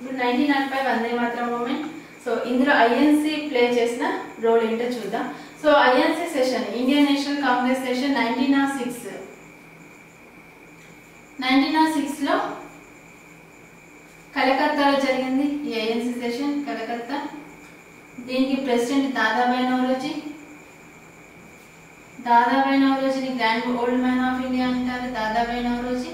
ఇప్పుడు 1905 Vande Mataram movement. So ఇందులో INC play చేసిన రోల్ ఏంటో చూద్దాం. So INC session, Indian National Congress session 1906 లో కలకత్తాలో జరిగింది ఈ ఐఎన్సి సెషన్, కలకత్తా. దీనికి ప్రెసిడెంట్ దాదాబాయి నవరోజీని grand old man of India అంటారు, దాదాబాయి నవరోజీ.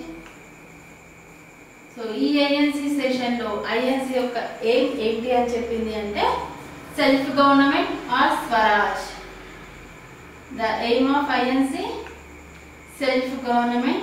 సో ఈ ఐఎన్సి సెషన్ లో ఐఎన్సి యొక్క ఎయిమ్ ఏంటి అని చెప్పింది అంటే self government or swaraj. The aim of INC self government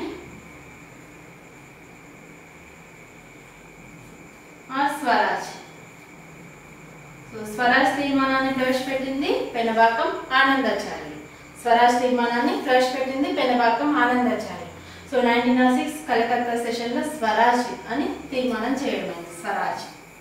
or swaraj. So swaraj తీర్మానాన్ని ప్రవేశపెట్టింది పెనబాకం ఆనందాచారి. స్వరాజ్ తీర్మానాన్ని ప్రవేశపెట్టింది పెనబాకం ఆనందాచారి. సో 1906 కలకత్తా సెషన్ లో స్వరాజ్ అని తీర్మానం చేయడమైంది. స్వరాజ్.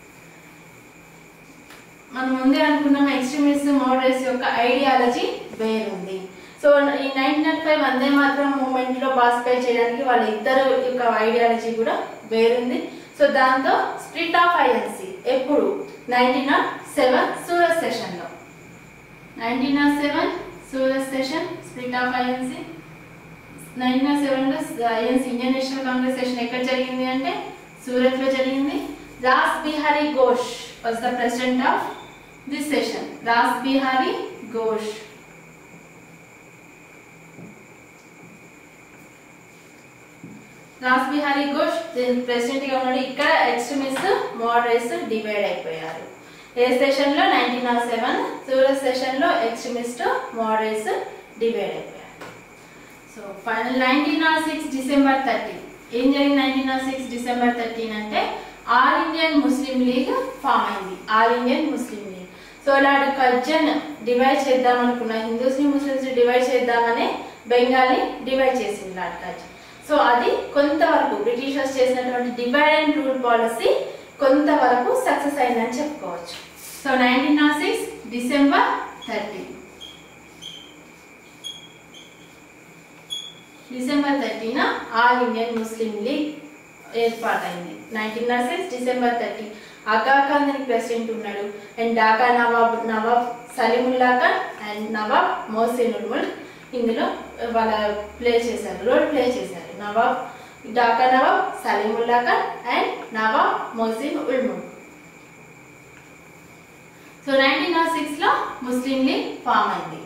మనం ముందే అనుకున్నాం ఎక్స్ట్రీమిస్ట్ మోడరేట్స్ యొక్క ఐడియాలజీ వేరుంది. సో ఈ 1905 వందే మాతరం మూమెంట్ లో పార్టిసిపేట్ చేయడానికి వాళ్ళ ఇద్దరు యొక్క ఐడియాలజీ కూడా వేరుంది. సో దాంతో స్ప్లిట్ ఆఫ్ ఐఎన్సి ఎప్పుడు 1907 సూరత్ సెషన్ లో, 1907 Surat session split of INC. 1907 లో INC Indian National Congress session ఎక్కడ జరిగింది అంటే సూరత్ లో జరిగింది. Ras Behari Ghosh was the president of this session. Ras Behari Ghosh. Ras Behari Ghosh president గా ఉన్నాడు. ఇక్కడ ఎక్స్ట్రీమిస్ట్ మోడరేట్స్ డివైడ్ అయిపోయారు. ఏ సెషన్ లో 1907 సూరత్ సెషన్ లో ఎక్స్ట్రీమిస్ట్ మోడరేట్స్ డివైడ్ అయిపోయారు. సో ఫైనల్ 1906 డిసెంబర్ 30 ఏం జరిగింది? 1906 డిసెంబర్ 13 అంటే all Indian Muslim league form అయింది. All Indian Muslim league. So ఇలాంటి కల్చర్ డివైడ్ చేద్దాం అనుకున్నా, హిందూస్ ని ముస్లిమ్స్ డివైడ్ చేద్దామని బెంగాల్ని డివైడ్ చేసింది లార్డ్ కల్చర్. సో అది కొంతవరకు బ్రిటిషర్స్ చేసినటువంటి డివైడ్ అండ్ రూల్ పాలసీ కొంతవరకు సక్సెస్ అయిందని చెప్పుకోవచ్చు. సో 1906 డిసెంబర్ 30 డిసెంబర్ 30న ఆల్ ఇండియన్ ముస్లిం లీగ్ ఏర్పాటైంది. 1906 డిసెంబర్ 30 ఆగా ఖాన్ అని ప్రెసిడెంట్ ఉన్నాడు. అండ్ ఢాకా నవాబ్ సలీముల్లా ఖాన్ అండ్ నవాబ్ మొహసినుల్ ముల్క్ ఇందులో వాళ్ళ రోల్ ప్లే చేశారు. ఢాకా నవాబ్ సలీముల్లా ఖాన్ అండ్ నవాబ్ మొహసిన్ ఉల్ ముల్క్. సో 1906 లో ముస్లిం లీగ్ ఫామ్ అయింది.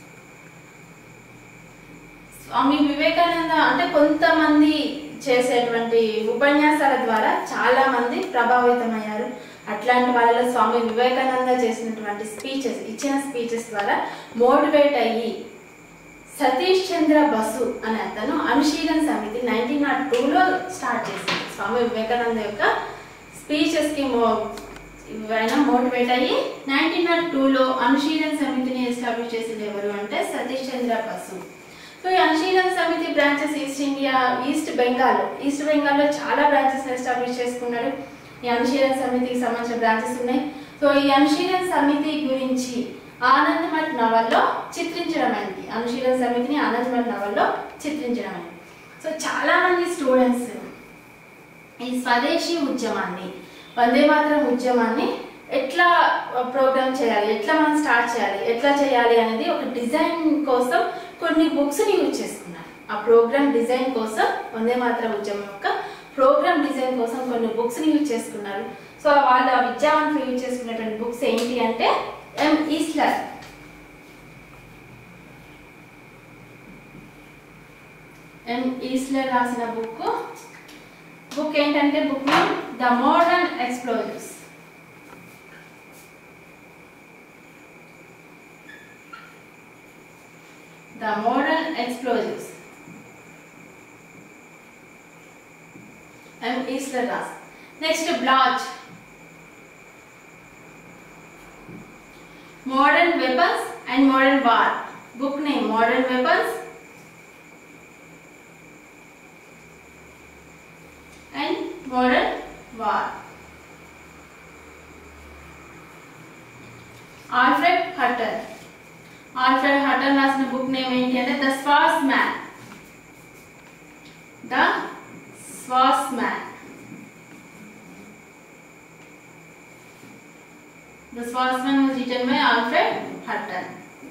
స్వామి వివేకానంద అంటే కొంతమంది చేసేటువంటి ఉపన్యాసాల ద్వారా చాలా మంది ప్రభావితమయ్యారు. అట్లాంటి వాళ్ళలో స్వామి వివేకానంద చేసినటువంటి ఇచ్చిన స్పీచెస్ ద్వారా మోటివేట్ అయ్యి సతీష్ చంద్ర బసు అనే అతను అనుశీలన సమితి 1902లో స్టార్ట్ చేసింది. స్వామి వివేకానంద యొక్క స్పీచెస్ కి ఆయన మోటివేట్ అయ్యి 1902లో అనుశీలన సమితిని ఎస్టాబ్లిష్ చేసింది ఎవరు అంటే సతీష్ చంద్ర బసు. సో ఈ అనుశీలన సమితి బ్రాంచెస్ ఈస్ట్ బెంగాల్లో చాలా బ్రాంచెస్ ఎస్టాబ్లిష్ చేసుకున్నాడు. ఈ అనుశీలన సమితికి సంబంధించిన బ్రాంచెస్ ఉన్నాయి. సో ఈ అనుశీలన సమితి గురించి ఆనందమఠ్ నవల్లో చిత్రించడమైంది. అనుశీలన సమితిని ఆనందమఠ్ నవల్లో చిత్రించడమైంది. సో చాలా మంది స్టూడెంట్స్ ఈ స్వదేశీ ఉద్యమాన్ని, వందే మాతరం ఉద్యమాన్ని ఎట్లా ప్రోగ్రామ్ చేయాలి, ఎట్లా మనం స్టార్ట్ చేయాలి, ఎట్లా చేయాలి అనేది ఒక డిజైన్ కోసం కొన్ని బుక్స్ ని యూజ్ చేసుకున్నారు. ఆ ప్రోగ్రామ్ డిజైన్ కోసం వందే మాతరం ఉద్యమం యొక్క ప్రోగ్రామ్ డిజైన్ కోసం కొన్ని బుక్స్ ని యూజ్ చేసుకున్నారు. సో వాళ్ళు ఆ విద్యావంతులు యూజ్ చేసుకున్నటువంటి బుక్స్ ఏంటి అంటే ఎం ఈస్లర్ రాసిన బుక్ ఏంటంటే book name the modern explosives. The Modern Explosives. M. Eastler Ross. Next, Bloch. Modern Weapons and Modern War. Book name Modern Weapons and Modern War. Alfred Hutton. Alfred Hutton రాసిన book name ఏంటి అంటే the స్వాస్ మ్యాన్. The Swordsman was written by Alfred Hutton.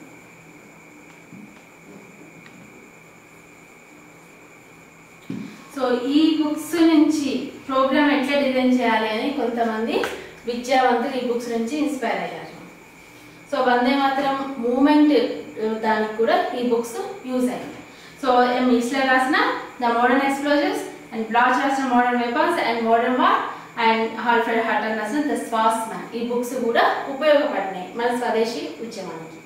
So ఈ books నుంచి program ఎట్లా design చేయాలి అని కొంతమంది విద్యావంతులు ఈ బుక్స్ నుంచి ఇన్స్పైర్ అయ్యారు. సో వందే మాతరం మూమెంట్ దానికి కూడా ఈ బుక్స్ యూజ్ అయ్యాయి. సో ఈస్లర్ రాసిన the modern explosives and Bloch రాసిన modern weapons and modern war and Alfred Hutton రాసిన ద స్వార్డ్స్మన్ ఈ బుక్స్ కూడా ఉపయోగపడినాయి మన స్వదేశీ ఉద్యమానికి.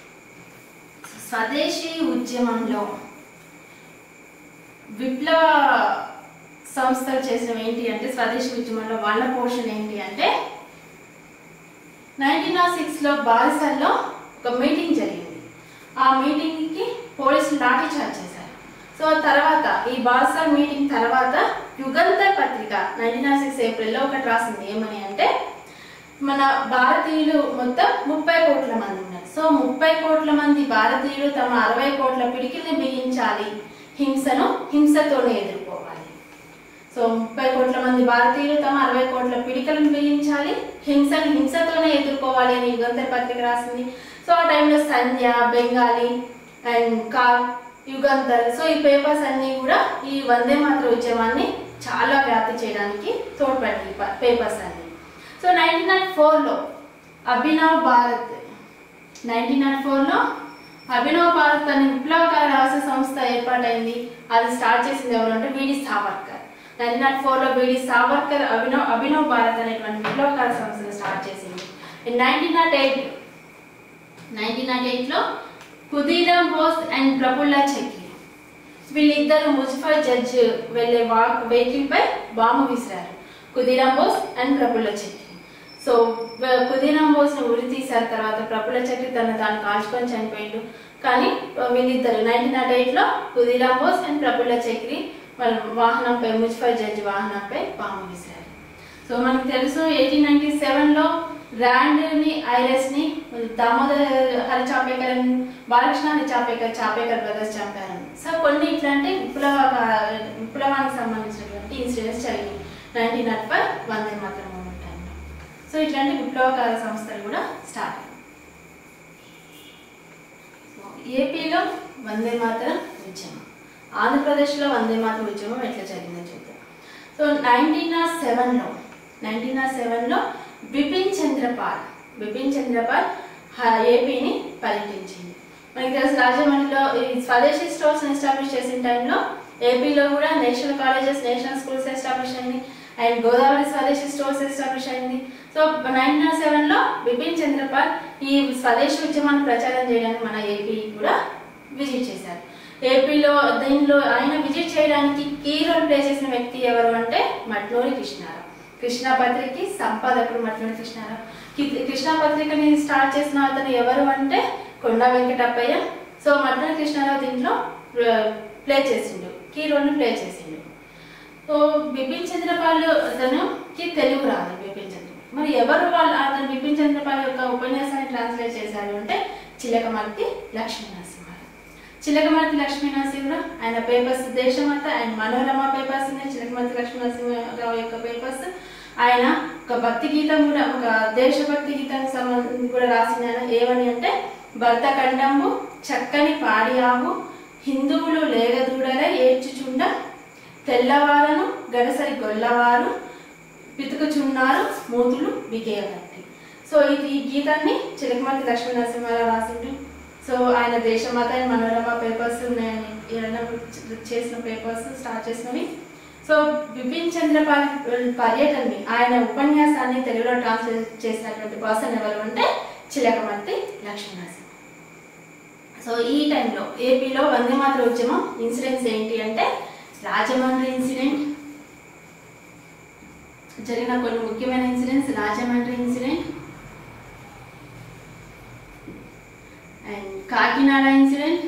స్వదేశీ ఉద్యమంలో విప్లవ సంస్థలు చేసినవి ఏంటి అంటే, స్వదేశీ ఉద్యమంలో వాళ్ళ పోషణ ఏంటి అంటే 1906లో బారిసల్లో ఒక మీటింగ్ జరిగింది. ఆ మీటింగ్కి పోలీసులు లాఠీ చార్జ్ చేశారు. సో తర్వాత ఈ బారిసల్ మీటింగ్ తర్వాత యుగంధర్ పత్రిక 1906 ఏప్రిల్లో ఒకటి రాసింది. ఏమని అంటే, మన భారతీయులు మొత్తం 30 కోట్ల మంది ఉన్నారు. సో 30 కోట్ల మంది భారతీయులు తమ 60 కోట్ల పిడికిల్ని బిగించాలి, హింసను హింసతోనే ఎదుర్కోవాలి. సో 30 కోట్ల మంది భారతీయులు తమ 60 కోట్ల పిడికలను బిగించాలి, హింసను హింసతోనే ఎదుర్కోవాలి అని యుగంధర్ పత్రిక రాసింది. సో ఆ టైంలో సంధ్య, బెంగాలీ అండ్ కాల్, యుగంధర్, సో ఈ పేపర్స్ అన్ని కూడా ఈ వందే మాతర ఉద్యమాన్ని చాలా వ్యాప్తి చేయడానికి తోడ్పడింది పేపర్స్ అన్ని. సో 1904లో అభినవ్ భారత్ 1904లో అభినవ్ భారత్ అనే విప్లవకార రాష్ట్ర సంస్థ ఏర్పాటైంది. అది స్టార్ట్ చేసింది ఎవరు అంటే విడి సావర్కర్. 1904లో విడి సావర్కర్ అభినవ్ భారత్ అనేటువంటి విప్లవకార సంస్థను స్టార్ట్ చేసింది. 1908లో ఖుదీరామ్ బోస్ అండ్ ప్రఫుల్ల చక్రి వీళ్ళిద్దరు ముజఫర్ జడ్జ్ వెళ్లే వెహికల్ పై బాంబు విసిరారు. ఖుదీరామ్ బోస్ అండ్ ప్రఫుల్ల చక్రి. సో ఖుదీరామ్ బోస్ ను ఉరి తీశారు. తర్వాత ప్రఫుల్ల చక్రి తాను కాల్చుకొని చనిపోయిండు. కానీ వీళ్ళిద్దరు 1908లో ఖుదీరామ్ బోస్ అండ్ ప్రఫుల్ల చక్రి వాళ్ళ వాహనంపై, ముజఫర్ జడ్జ్ వాహనంపై బాంబు విసిరారు. సో మనకు తెలుసు 1897లో ర్యాండ్ ని, ఐరస్ ని దామోదర్ హరి చాపేకర్, బాలకృష్ణ హరి చాపేకర్ బ్రదర్స్ చంపారు. సో కొన్ని ఇట్లాంటి విప్లవానికి సంబంధించినటువంటి ఇన్సిడెంట్స్ జరిగాయి 1905 వందే మాతరం మూమెంట్ టైంలో. సో ఇట్లాంటి విప్లవకార సంస్థలు కూడా స్టార్ట్ అయ్యాయి. ఏపీలో వందే మాతరం ఉద్యమం, ఆంధ్రప్రదేశ్లో వందే మాతరం ఉద్యమం ఎట్లా జరిగిందో చూద్దాం. సో 1907లో బిపిన్ చంద్రపాల్ ఏపీని పర్యటించింది. మనకి తెలుసు రాజమండ్రిలో ఈ స్వదేశీ స్టోర్స్ ఎస్టాబ్లిష్ చేసిన టైంలో ఏపీలో కూడా national colleges, national schools establish అయింది and Godavari Swadeshi stores establish అయింది. సో 1907లో బిపిన్ చంద్రపాల్ ఈ స్వదేశీ ఉద్యమాన్ని ప్రచారం చేయడానికి మన ఏపీ కూడా విజిట్ చేశారు. ఏపీలో దీనిలో ఆయన విజిట్ చేయడానికి కీ రోల్ ప్లే చేసిన వ్యక్తి ఎవరు అంటే మట్నూరి కృష్ణారావు. కృష్ణా పత్రికకి సంపాదకుడు మట్నూరి కృష్ణారావు. కృష్ణా పత్రికని స్టార్ట్ చేసిన అతను ఎవరు అంటే కొండా వెంకటప్పయ్య. సో మట్నూరి కృష్ణారావు దీంట్లో ప్లే చేసిండు, కీ రోల్ని ప్లే చేసిండు. సో బిపిన్ చంద్రపాల్ అతనుకి తెలుగు రాదు. మరి ఎవరు అతను బిపిన్ చంద్రపాల్ యొక్క ఉపన్యాసాన్ని ట్రాన్స్లేట్ చేశారు అంటే చిలకమర్తి లక్ష్మీనరసింహారావు. చిలకమర్తి లక్ష్మీనరసింహారావు ఆయన papers Deshamata and Manorama papers ఉన్నాయి. చిలకమర్తి లక్ష్మీనరసింహారావు యొక్క పేపర్స్ ఆయన ఒక భక్తి గీతం కూడా, ఒక దేశభక్తి గీతానికి సంబంధించి కూడా రాసిన ఏమని అంటే, భర్త కండంబు చక్కని పాడి ఆవు హిందువులు లేగదూడలే ఏడ్చుచుండ తెల్లవారను గడసరి గొల్లవారు పితుకుచున్నారు మూతులు బిగేయబట్టి. సో ఈ గీతాన్ని చిలకమర్తి లక్ష్మీనరసింహారావు రాసిండు. సో ఆయన దేశమాత అండ్ మనోరమ పేపర్స్ చేసిన పేపర్స్ స్టార్ట్ చేసినవి. సో బిపిన్ చంద్రపాల్ పర్యటనని, ఆయన ఉపన్యాసాన్ని తెలుగులో ట్రాన్స్లేట్ చేసినటువంటి పర్సన్ ఎవరు అంటే చిలకమర్తి లక్ష్మీనరసింహ. సో ఈ టైంలో ఏపీలో వందే మాతర ఉద్యమం ఇన్సిడెంట్స్ ఏంటి అంటే, రాజమండ్రి ఇన్సిడెంట్ జరిగిన కొన్ని ముఖ్యమైన incidents, Rajahmundry incident and Kakinada incident,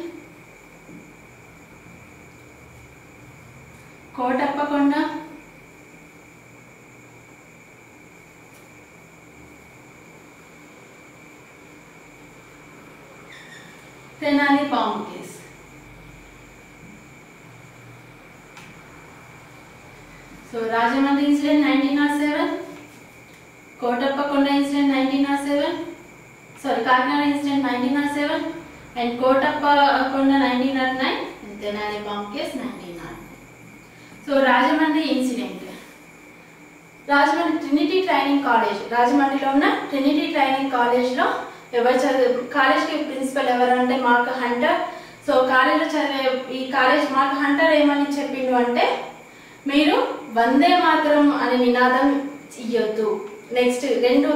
Kotappakonda, Tenali పాము case. So Rajahmundry incident 1907, Kotappakonda incident 1907, sorry Kakinada incident 1907 and Kotappakonda 1909 and Tenali bomb case 1909. So Rajahmundry incident, Rajahmundry Trinity training college, రాజమండ్రిలో ఉన్న ట్రినిటీ ట్రైనింగ్ కాలేజ్లో కాలేజ్కి ప్రిన్సిపల్ ఎవరు అంటే మార్క్ హంటర్. సో కాలేజ్లో చదివే ఈ కాలేజ్ మార్క్ హంటర్ ఏమని చెప్పిండు అంటే మీరు వందే మాతరం అనే నినాదం ఇయ్యొద్దు. నెక్స్ట్ రెండు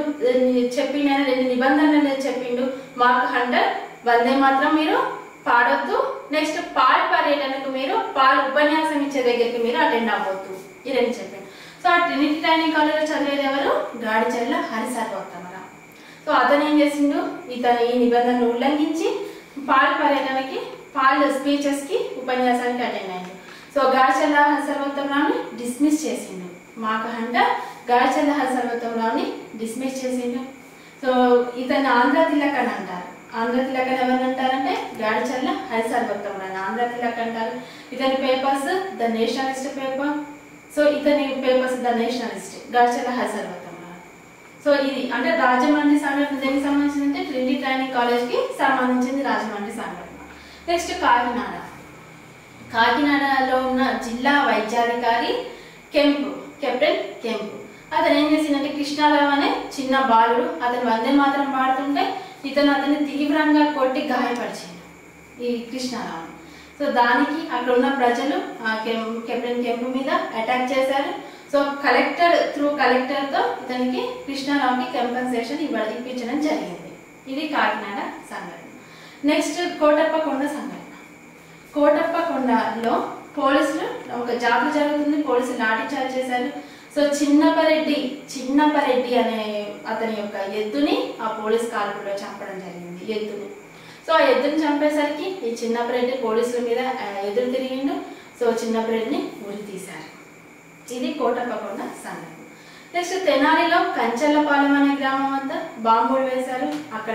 నిబంధనలు చెప్పిండు మార్క్ హంటర్. వందే మాత్రం మీరు పాడొద్దు, నెక్స్ట్ పాల్ పర్యటనకు మీరు పాల్ ఉపన్యాసం ఇచ్చే దగ్గరికి మీరు అటెండ్ అవ్వద్దు, ఈ రెండు చెప్పిండు. సో ఆ ట్రినిటీ ట్రైనింగ్ కాలేజ్లో చదివేది ఎవరు? గాడిచర్ల హరిసర్వోత్తమరావు. సో అతను ఏం చేసిండు, ఇతను ఈ నిబంధనలు ఉల్లంఘించి పాల్ పర్యటనకి పాల్ స్పీచెస్కి ఉపన్యాసానికి అటెండ్ అయ్యిండు. సో గాడిచర్ల హరిసర్వోత్తమరావుని డిస్మిస్ చేసిండు. మార్క్ హంటర్ గాడిచర్ల హరిసర్వోత్తమరావుని డిస్మిస్ చేసిండు. సో ఇతను ఆంధ్ర తిలక్ అని అంటారు. ఆంధ్ర తిలక్ అని ఎవరిని అంటారంటే గాడిచర్ల హరిసర్వోత్తమరావు ఆంధ్ర తిలక్ అంటారు. ఇతని papers the nationalist paper. So ఇతని papers the nationalist, Gadicherla Harisarvottamarao. So ఇది అంటే రాజమండ్రి సంఘటన దేనికి సంబంధించింది అంటే ట్రినిటీ ట్రైనింగ్ కాలేజ్కి సంబంధించింది రాజమండ్రి సంఘటన. నెక్స్ట్ కాకినాడ, కాకినాడలో ఉన్న జిల్లా వైద్యాధికారి కెప్టెన్ కెంపు. అతను ఏం చేసిందంటే కృష్ణారావు అనే చిన్న బాలుడు అతను వందే మాత్రం పాడుతుంటే అతన్ని తీవ్రంగా కొట్టి గాయపరిచిండు ఈ కృష్ణారావుని. సో దానికి అక్కడ ఉన్న ప్రజలు కెప్టెన్ కెంపు మీద అటాక్ చేశారు. సో కలెక్టర్తో ఇతనికి కృష్ణారావుకి కంపెన్సేషన్ ఇప్పించడం జరిగింది. ఇది కాకినాడ సంఘటన. నెక్స్ట్ కోటప్పకొండ సంఘటన. కోటప్పకొండలో పోలీసులు ఒక జాతర జరుగుతుంది, పోలీసులు లాఠీ చార్జ్ చేశారు. సో చిన్నపరెడ్డి అనే అతని యొక్క ఎద్దుని ఆ పోలీస్ కాల్పులో చంపడం జరిగింది, ఎద్దుని. సో ఆ ఎద్దుని చంపేసరికి ఈ చిన్నపరెడ్డి పోలీసుల మీద ఎదురు తిరిగిండు. సో చిన్నపరెడ్డిని ఉరి తీశారు. ఇది కోటప్పకొండ సంఘటన. నెక్స్ట్ తెనాలిలో కంచెలపాలెం అనే గ్రామం వద్ద బాంబులు వేశారు. అక్కడ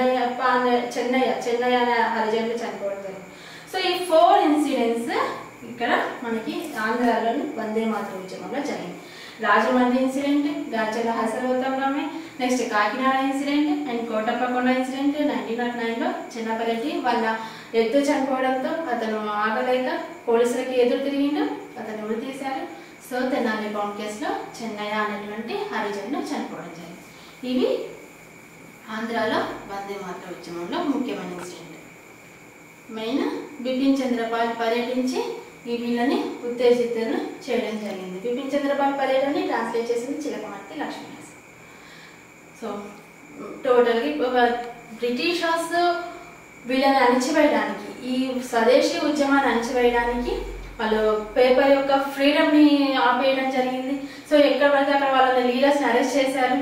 చెన్నయ్య అనే హరిజనులు చనిపోవడం జరిగింది. సో ఈ 4 ఇన్సిడెంట్స్ ఇక్కడ మనకి ఆంధ్రాలోని వందే మాతరం ఉద్యమంలో జరిగింది. Rajahmundry incident, Gadicherla Harisarvottamarao, next Kakinada incident and Kotappakonda incident 1909లో చిన్నపరెడ్డి వాళ్ళ ఎద్దు చనిపోవడంతో అతను ఆగలేక పోలీసులకి ఎదురు తిరిగిండు, అతను ఉరి తీశారు. సో తెనాలి బాంబ్ కేసులో చెన్నయ్య అనేటువంటి హరిజనులు చనిపోవడం జరిగింది. ఇవి ఆంధ్రాలో వందే మాతరం ఉద్యమంలో ముఖ్యమైన ఇన్సిడెంట్. మెయిన్ బిపిన్ చంద్రపాల్ పర్యటించి ఈ వీళ్ళని ఉత్తేజితం చేయడం జరిగింది. బిపిన్ చంద్రపాల్ పర్యటనని ట్రాన్స్లేట్ చేసింది చిలకమర్తి లక్ష్మీనరసింహ. సో టోటల్గా బ్రిటిషర్స్ వీళ్ళని అణిచివేయడానికి, ఈ స్వదేశీ ఉద్యమాన్ని అణిచివేయడానికి వాళ్ళు పేపర్ యొక్క ఫ్రీడమ్ని ఆపేయడం జరిగింది. సో ఎక్కడ పడితే అక్కడ వాళ్ళని లీడర్స్ని అరెస్ట్ చేశారు.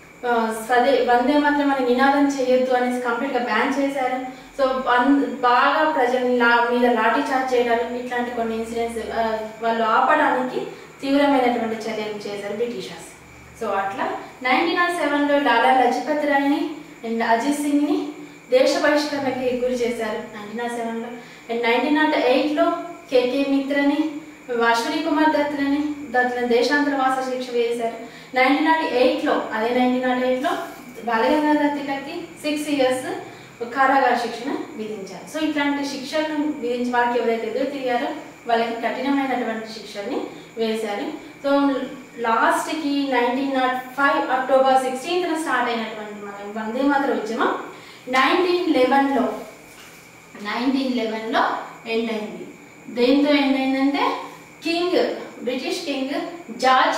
వందే మాత్రం అని నినాదం చేయొద్దు అనేసి కంప్లీట్గా బ్యాన్ చేశారు. సో బాగా ప్రజల మీద లాఠీ చార్జ్ చేయడాలు, ఇట్లాంటి కొన్ని ఇన్సిడెంట్స్ వాళ్ళు ఆపడానికి తీవ్రమైనటువంటి చర్యలు చేశారు బ్రిటిషర్స్. సో అట్లా 1907లో లాలా లజపత్ రాయ్ని అండ్ అజిత్ సింగ్ని దేశ బహిష్కరణకి గురి చేశారు 1907లో. అండ్ 1908లో కేకే మిత్రని, అశ్విని కుమార్ దత్తులని దేశాంతరవాస శిక్ష వేశారు. 1908లో బాలగంగాధర్ తిలక్కి 6 years కారాగార శిక్షణ విధించారు. సో ఇట్లాంటి శిక్షలను విధించి వాళ్ళకి ఎవరైతే ఎదురు తిరిగారో వాళ్ళకి కఠినమైనటువంటి శిక్షల్ని వేశారు. సో లాస్ట్కి 1905 October 16th స్టార్ట్ అయినటువంటి మన వందే మాతరం ఉద్యమం 1911లో ఎండ్ అయింది. దేంతో ఎండ్ అయిందంటే బ్రిటిష్ కింగ్ జార్జ్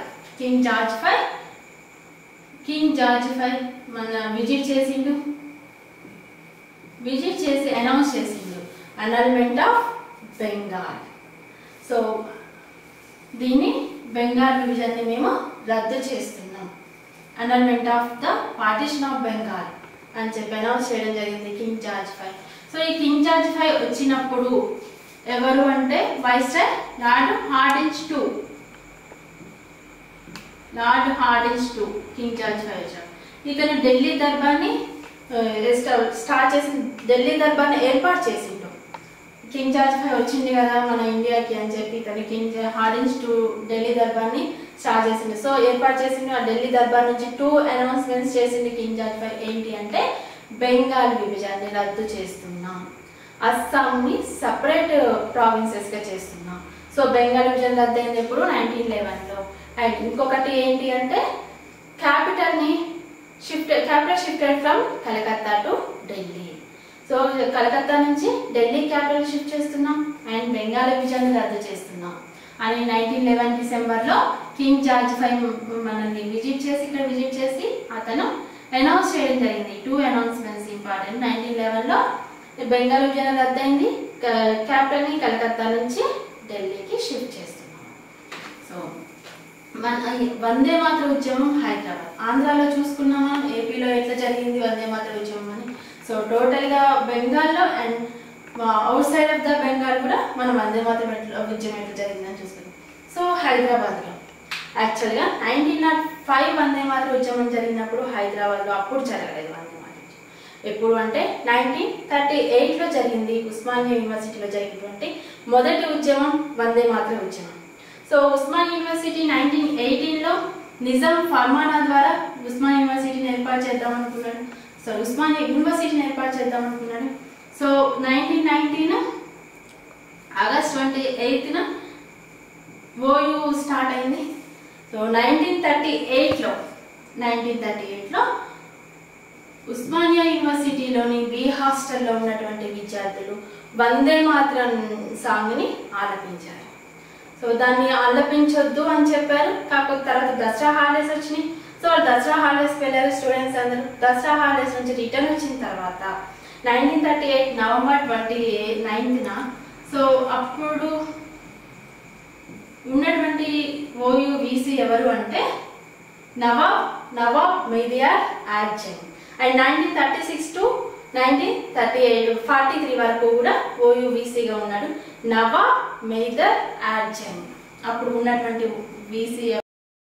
ఫైవ్ మన విజిట్ చేసి అనౌన్స్ చేసిండు అనల్మెంట్ ఆఫ్ బెంగాల్. సో దీన్ని బెంగాల్ డివిజన్ని మేము రద్దు చేస్తున్నాం, annulment of the partition of Bengal అని చెప్పి అనౌన్స్ చేయడం జరిగింది కింగ్ జార్జ్ ఫైవ్. సో ఈ కింగ్ జార్జ్ ఫైవ్ వచ్చినప్పుడు ఎవరు అంటే viceroy lord Hardings two king George five వచ్చారు. ఇతను ఢిల్లీ దర్బార్ని ఏర్పాటు చేసిండు కింగ్ జార్జ్ ఫై వచ్చింది కదా మన ఇండియాకి అని చెప్పి తను కింగ్ హార్డింగ్స్ టు ఢిల్లీ దర్బార్ని స్టార్ట్ చేసింది. సో ఏర్పాటు చేసింది ఆ ఢిల్లీ దర్బార్ నుంచి 2 అనౌన్స్మెంట్స్ చేసింది కింగ్ జార్జ్ ఫై. ఏంటి అంటే బెంగాల్ విభజనని రద్దు చేస్తున్నాం, అస్సాంని సపరేట్ ప్రావిన్సెస్గా చేస్తున్నాం. సో బెంగాల్ విభజన రద్దు అయింది ఎప్పుడు 1911లో. అండ్ ఇంకొకటి ఏంటి అంటే capital shifted from Calcutta to Delhi. So Calcutta నుంచి ఢిల్లీ క్యాపిటల్ షిఫ్ట్ చేస్తున్నాం అండ్ బెంగాల్ విభజన రద్దు చేస్తున్నాం అని 1911 డిసెంబర్లో కింగ్ జార్జ్ ఫై మనల్ని విజిట్ చేసి అతను అనౌన్స్ చేయడం జరిగింది. 2 అనౌన్స్మెంట్స్ ఇంపార్టెంట్. 1911లో బెంగాల్ విభజన రద్దు అయింది, క్యాపిటల్ని కలకత్తా నుంచి ఢిల్లీకి షిఫ్ట్ చేస్తున్నాం. సో మన వందే మాతర ఉద్యమం హైదరాబాద్, ఆంధ్రాలో చూసుకున్నాం మనం, ఏపీలో ఎట్లా జరిగింది వందే మాతర ఉద్యమం అని. సో టోటల్గా బెంగాల్లో and outside of the Bengal కూడా మనం వందే మాతర ఉద్యమం ఎట్లా జరిగిందని చూసుకున్నాం. సో హైదరాబాద్లో యాక్చువల్గా 1905 వందే మాతర ఉద్యమం జరిగినప్పుడు హైదరాబాద్లో అప్పుడు జరగలేదు వందే మాతర ఉద్యమం. ఎప్పుడు అంటే 1938లో జరిగింది. ఉస్మానియా యూనివర్సిటీలో జరిగినటువంటి మొదటి ఉద్యమం వందే మాతర ఉద్యమం. సో ఉస్మానియా యూనివర్సిటీ 1918లో నిజాం ఫర్మానా ద్వారా ఉస్మానియా యూనివర్సిటీని ఏర్పాటు చేద్దాం అనుకున్నాడు. సో ఉస్మానియా యూనివర్సిటీని ఏర్పాటు చేద్దాం అనుకున్నాడు. సో 1919 ఆగస్ట్ 28న ఓయూ స్టార్ట్ అయింది. సో 1938లో ఉస్మానియా యూనివర్సిటీలోని బి హాస్టల్లో ఉన్నటువంటి విద్యార్థులు వందే మాతరం సాంగ్ని ఆలపించారు. సో దాన్ని ఆలపించొద్దు అని చెప్పారు. కాకపోతే తర్వాత దసరా హాలిడేస్ వచ్చినాయి. సో దసరా హాలిడేస్కి వెళ్ళారు స్టూడెంట్స్ అందరూ. దసరా హాలిడేస్ నుంచి రిటర్న్ వచ్చిన తర్వాత 1938 నవంబర్ 29న సో అప్పుడు ఉన్నటువంటి ఓయూ వీసీ ఎవరు అంటే నవాబ్ మెహదీర్ యాజ్ జంగ్. అండ్ 1936 to 1938 43 వరకు కూడా ఓయూ వీసీగా ఉన్నాడు నవాబ్ మెహదీర్ యాజ్ జంగ్. అప్పుడు ఉన్నటువంటి వీసీ